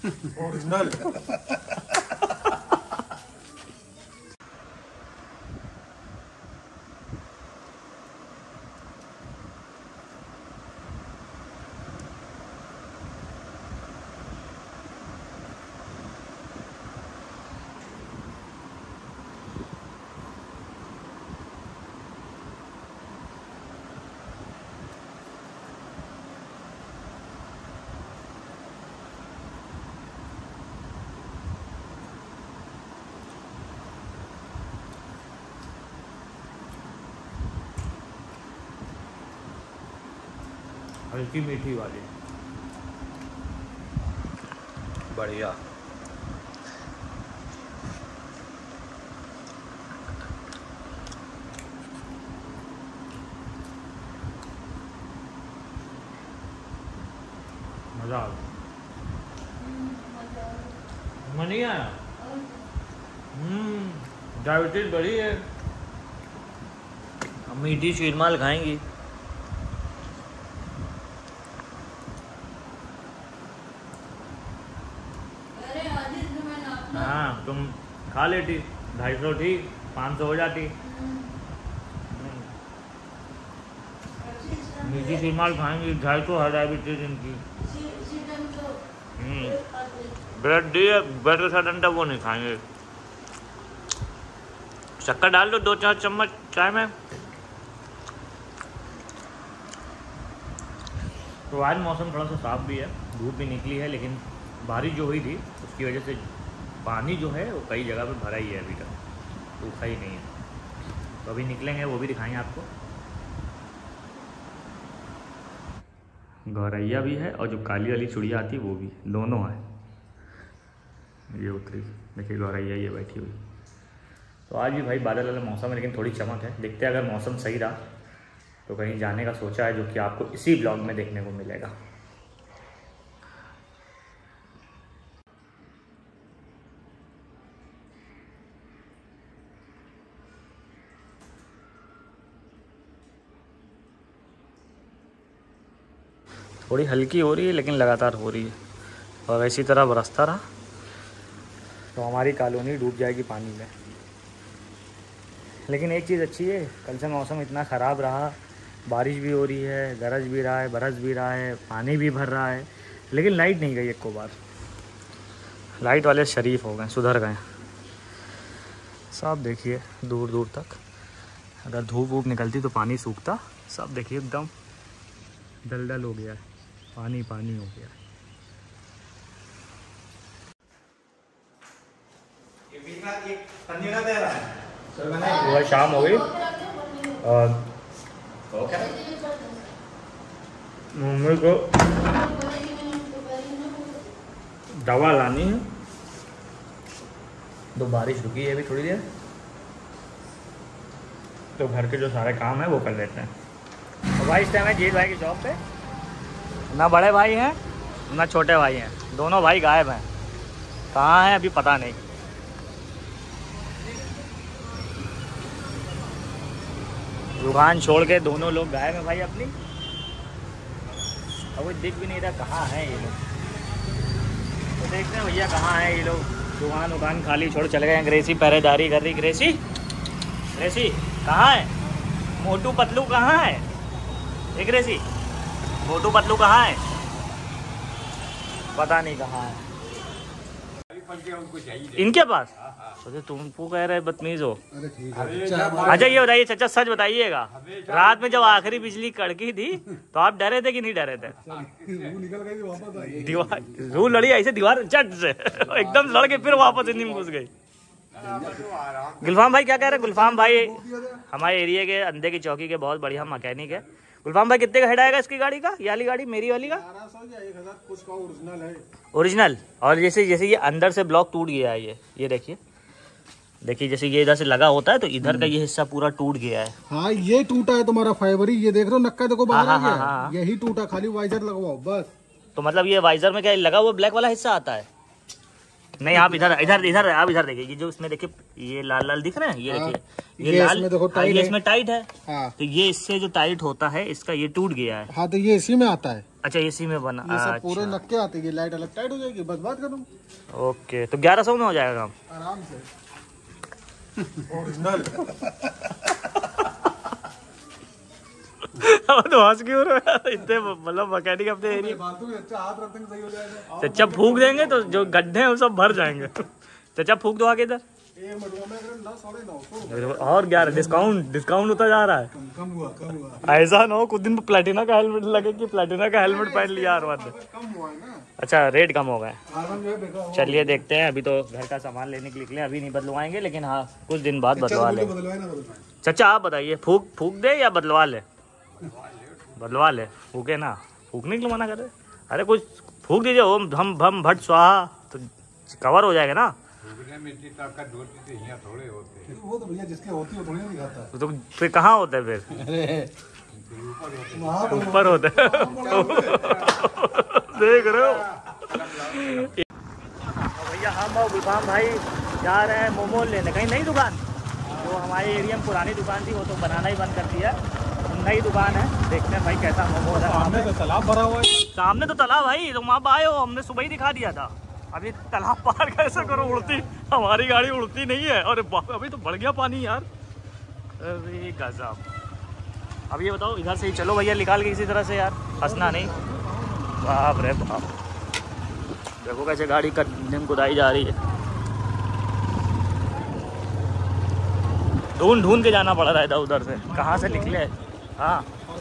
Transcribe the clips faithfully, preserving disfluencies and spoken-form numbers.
Original. हल्की मीठी वाली बढ़िया। मजा आ गया। नहीं आया। हम्म डायबिटीज बढ़ी है। हम मीठी शीरमाल खाएंगी। हाँ तुम खा लेती, ढाई सौ थी, पाँच सौ हो जाती। मीठी शीरमाल खाएंगी, ढाई सौ है डायबिटीज इनकी। ब्रेड दिए, ब्रेड के साथ अंडा वो नहीं खाएंगे। शक्कर डाल दो दो चार चम्मच चाय में। तो आज मौसम थोड़ा सा साफ भी है, धूप भी निकली है, लेकिन बारिश जो हुई थी उसकी वजह से पानी जो है वो कई जगह पे भरा ही है, अभी तक सूखा ही नहीं है। तो अभी निकलेंगे, वो भी दिखाएंगे आपको। गौरैया भी है और जो काली वाली चिड़िया आती है वो भी, दोनों है। ये उतरी, देखिए गौरैया ये बैठी हुई। तो आज भी भाई बादल वाला मौसम है, लेकिन थोड़ी चमक है। देखते हैं अगर मौसम सही रहा तो कहीं जाने का सोचा है, जो कि आपको इसी ब्लॉग में देखने को मिलेगा। थोड़ी हल्की हो रही है लेकिन लगातार हो रही है, और इसी तरह बरसता रहा तो हमारी कॉलोनी डूब जाएगी पानी में। लेकिन एक चीज़ अच्छी है, कल से मौसम इतना ख़राब रहा, बारिश भी हो रही है, गरज भी रहा है, बरस भी रहा है, पानी भी भर रहा है, लेकिन लाइट नहीं गई एक को बार। लाइट वाले शरीफ हो गए, सुधर गए सब। देखिए दूर दूर तक, अगर धूप वूप निकलती तो पानी सूखता। सब देखिए एकदम दलदल हो गया है, पानी पानी हो गया है। सुबह शाम हो गई और मम्मी को दवा लानी है, तो बारिश रुकी है अभी थोड़ी देर, तो घर के जो सारे काम है वो कर लेते हैं। तो भाई इस टाइम है जीत भाई की शॉप पे, ना बड़े भाई हैं ना छोटे भाई हैं, दोनों भाई गायब हैं। कहाँ हैं अभी पता नहीं। दुकान छोड़ के दोनों लोग गायब हैं भाई अपनी, और वो दिख भी नहीं रहा कहाँ हैं ये लोग। तो देखते हैं भैया कहाँ हैं ये लोग। दुकान दुकान खाली छोड़ चले गए हैं। ग्रेसी पहरेदारी कर रही। ग्रेसी ग्रेसी कहाँ है? मोटू पतलू कहाँ है? एक ग्रेसी मोटू पतलू कहाँ है? पता नहीं कहाँ है इनके पास। सोचे तुमको कह रहे बदतमीज हो। अच्छा ये बताइए चाचा, सच बताइएगा, रात में जब आखिरी बिजली कड़की थी तो आप डरे थे कि नहीं डरे थे? दीवार रू लड़ी ऐसे, दीवार चट से एकदम लड़ के फिर वापस हिंदी में घुस गई। गुलफाम भाई क्या कह रहे हैं? गुलफाम भाई हमारे एरिया के अंधे की चौकी के बहुत बढ़िया मैकेनिक है। गुलफाम भाई कितने का हेड आएगा इसकी गाड़ी का? ये वाली गाड़ी मेरी वाली का ओरिजिनल है। ओरिजिनल। और जैसे जैसे ये अंदर से ब्लॉक टूट गया है, ये ये देखिए देखिए जैसे ये इधर से लगा होता है तो इधर का ये हिस्सा पूरा टूट गया है। हाँ ये टूटा है तुम्हारा फाइबर ही, ये देख रहे हो नक्का देखो बाहर आ गया, यही टूटा, खाली वाइजर लगवाओ बस। तो मतलब ये वाइजर में क्या लगा हुआ ब्लैक वाला हिस्सा आता है? नहीं आप इधर इधर इधर आप इधर देखिए, ये जो इसमें देखिए ये लाल लाल दिख रहे हैं, ये देखिए ये, ये लाल इसमें देखो हाँ, टाइट ये है। इसमें टाइट है। हाँ। तो ये इससे जो टाइट होता है इसका ये टूट गया है। हाँ तो ये इसी में आता है। अच्छा इसी में बना। ये सब पूरे अच्छा। नक्के आते हैं, ये लाइट अलग टाइट हो जाएगी, बस बात करूँ। ओके तो ग्यारह सौ में हो जाएगा काम आराम से। ओरिजिनल। तो हंस क्यों रहे हो इतने, मतलब मैकेनिक अपने एरिया। हाथ रखते हैं सही हो जाएगा। चच्चा फूक देंगे तो जो गड्ढे हैं वो सब भर जाएंगे। चच्चा फूक दो आगे इधर। और ग्यारह डिस्काउंट डिस्काउंट होता जा रहा है। कम हुआ कम हुआ। ऐसा ना हो कुछ दिन प्लेटिना का हेलमेट लगे कि प्लेटिना का हेलमेट पहन लिया हर बात। कम हुआ है ना। अच्छा रेट कम हो गए। आराम जो है बेकार हुआ। चलिए देखते हैं, अभी तो घर का सामान लेने के लिए अभी नहीं बदलवाएंगे, लेकिन हाँ कुछ दिन बाद बदलवा ले। बदलवाए ना बदलवाए। चचा आप बताइए, फूक फूक दे या बदलवा ले? बदलवा ले। फूके ना, फूकने के लिए मना कर रहे। अरे कुछ फूक दीजिए, ओम हम भम भट स्वाहा तो कवर हो जाएगा ना। वो तो भैया जिसके होती है वो थोड़ी ना दिखाता है। तो फिर कहाँ होते हैं फिर? अरे ऊपर होते हैं। देख रहे हो भैया, हम और गुलफाम भाई जा रहे हैं मोमोज लेने कहीं नई दुकान। जो हमारे एरिया में पुरानी दुकान थी वो तो बनाना ही बंद कर दिया, नई दुकान है। देखते हैं भाई कैसा मोमोज है। सामने तो तालाब भरा हुआ है। सामने तो तालाब भाई, तुम आप आए हो, हमने सुबह ही दिखा दिया था। अभी तालाब पार कैसे करो, उड़ती हमारी गाड़ी उड़ती नहीं है। अरे बाप, अभी तो बढ़ गया पानी यार। अरे गजब। अब ये बताओ इधर से ही चलो भैया, निकाल के किसी तरह से यार, हंसना नहीं। बाप रे बाप, देखो कैसे गाड़ी कदम कुदाई जा रही है। ढूंढ ढूंढ के जाना पड़ रहा है उधर से, कहाँ से निकले। हाँ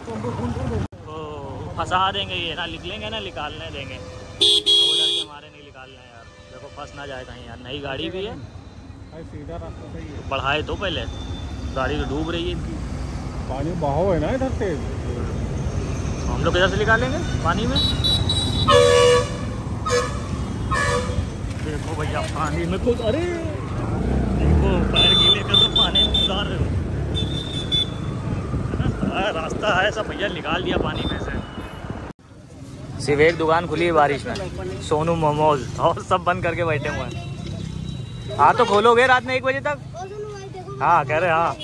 फंसा देंगे ये, ना निकलेंगे ना निकालने देंगे। हमारे नहीं निकालना है यार, देखो फंस ना जाए कहीं यार। नई गाड़ी भी है, सीधा रास्ता सही है। बढ़ाए तो पहले, गाड़ी तो डूब रही है इनकी। पानी बहाव है ना इधर से, हम लोग इधर से निकालेंगे पानी में। देखो भैया पानी में कुछ, अरे देखो पैर गीले कर तो पानी में उतार रहे हो। रास्ता है सब भैया, निकाल दिया पानी में से। सिर्फ एक दुकान खुली है बारिश में, सोनू मोमोज, और सब बंद करके बैठे हुए हैं। हाँ तो खोलोगे रात में एक बजे तक? हाँ कह रहे हाँ।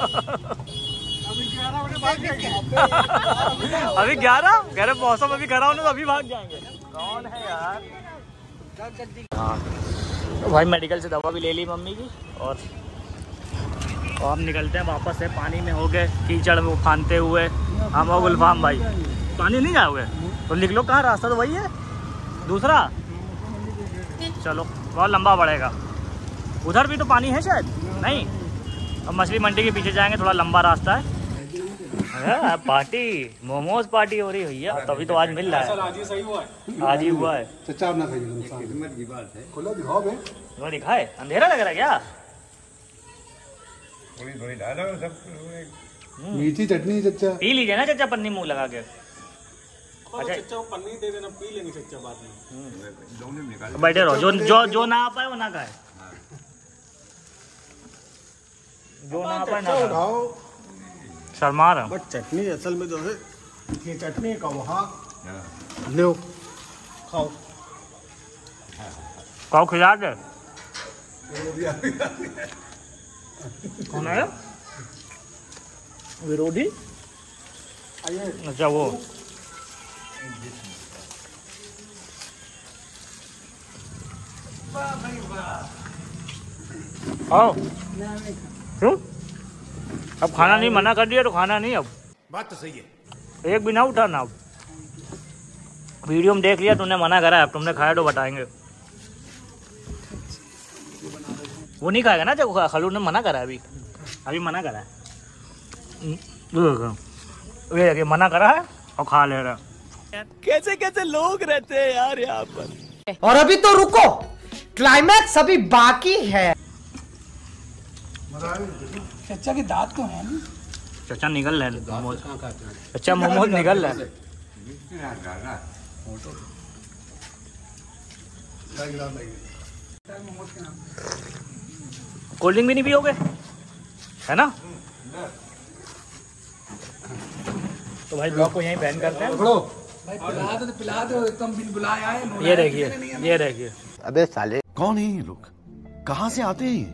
अभी ग्यारह कह रहे, मौसम अभी खराब होने तो अभी भाग जाएंगे। कौन है यार? हाँ तो भाई मेडिकल से दवा भी ले ली मम्मी की, और और हम निकलते हैं वापस से। पानी में हो गए कीचड़ में उफानते हुए हम और गुलफाम भाई। पानी नहीं जाओगे तो लिख लो कहाँ, रास्ता तो वही है दूसरा। चलो बहुत लंबा पड़ेगा, उधर भी तो पानी है शायद नहीं। अब मछली मंडी के पीछे जाएंगे, थोड़ा लंबा रास्ता है। है पार्टी, मोमोज पार्टी हो रही भैया, तभी तो आज मिल रहा है। आज ही सही हुआ है, आज ही हुआ है। चचा अपना खाइए। खुला दिखाओ बे। वो दिखाए, अंधेरा लग रहा है क्या? थोड़ी थोड़ी डालो सब। मीठी चटनी चचा। पी लीजिए ना चचा पन्नी मुंह लगा के। अच्छा चचा को पन्नी दे देना, पी लेंगे चचा बाद में। बैठे रहो, जो जो जो ना आ पाए वो ना खाए, जो ना आ पाए ना खाए। शर्मा रहा हूँ। बट चटनी असल में जो है ये चटनी का वहाँ लो खाओ खाओ, खिला दे। कौन है विरोधी? अच्छा वो आओ क्यों? अब खाना नहीं, मना कर दिया तो खाना नहीं। अब बात तो सही है। एक भी ना उठाना। अब वीडियो में देख लिया, तुमने मना करा है, अब तुमने खाया तो बताएंगे। वो नहीं खाएगा ना, जब खलूर ने मना करा है। अभी अभी मना करा है, ये देखिए मना करा है और खा ले रहा है। कैसे कैसे लोग रहते हैं यार यहाँ पर। और अभी तो रुको, क्लाइमैक्स अभी बाकी है। चचा के दांत तो है नहीं। चचा निकल रहे हैं मोमोज, चचा मोमोज निकल रहा है। कोल्ड ड्रिंक भी नहीं पियोगे है ना? तो भाई ब्लॉग को यहीं बैन करते हैं। भाई पिला दो, पिला दो एकदम बिन बुलाए आए। ये देखिए, ये देखिए अबे साले कौन है ये लोग, कहाँ से आते हैं?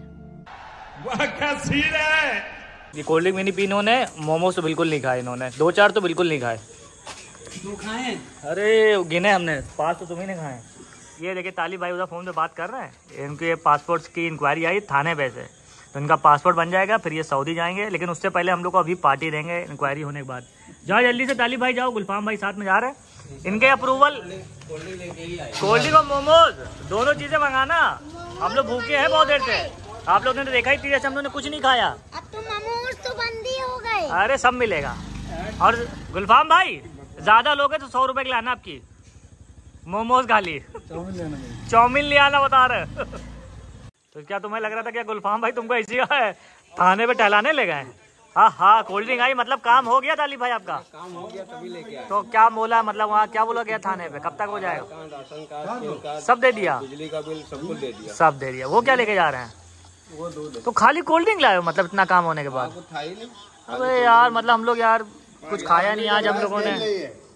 ये कोल्ड ड्रिंक भी नहीं पी इन्होंने, मोमोज तो बिल्कुल नहीं खाए इन्होंने, दो चार तो बिल्कुल नहीं खाए। दो खाए? अरे गिने हमने, पाँच तो तुम्ही ने खाए। ये देखिए ताली भाई उधर फ़ोन पे बात कर रहे हैं, इनके पासपोर्ट की इंक्वायरी आई थाने पे से, तो इनका पासपोर्ट बन जाएगा, फिर ये सऊदी जाएंगे, लेकिन उससे पहले हम लोग को अभी पार्टी देंगे इंक्वायरी होने के बाद। जाओ जल्दी से ताली भाई जाओ, गुलफाम भाई साथ में जा रहे हैं, इनके अप्रूवल कोल्ड ड्रिंक और मोमोज दोनों चीज़ें मंगाना, हम लोग भूखे हैं बहुत देर से, आप लोगों ने तो देखा ही थी हम लोगों ने कुछ नहीं खाया। अब तो मोमोज तो बंद ही हो गए। अरे सब मिलेगा। और गुलफाम भाई ज्यादा लोग हैं तो सौ रुपए के लाना, आपकी मोमोज खाली, चाउमीन ले आना बता रहे। तो क्या तुम्हें लग रहा था क्या गुलफाम भाई तुमको ऐसी है थाने पे टहलाने ले गए? हाँ हाँ कोल्ड ड्रिंक आई, मतलब काम हो गया ताली भाई आपका? काम हो गया तभी लेके आए। तो क्या बोला, मतलब वहाँ क्या बोला गया थाने पे, कब तक हो जाएगा? राशन कार्ड सब दे दिया, बिजली का बिल सब कुछ दे दिया। सब दे दिया। वो क्या लेके जा रहे हैं? वो दूध तो खाली कोल्ड ड्रिंक लाए हो, मतलब इतना काम होने के बाद? था ही नहीं। अरे यार मतलब हम लोग यार कुछ खाया नहीं आज हम लोगों ने।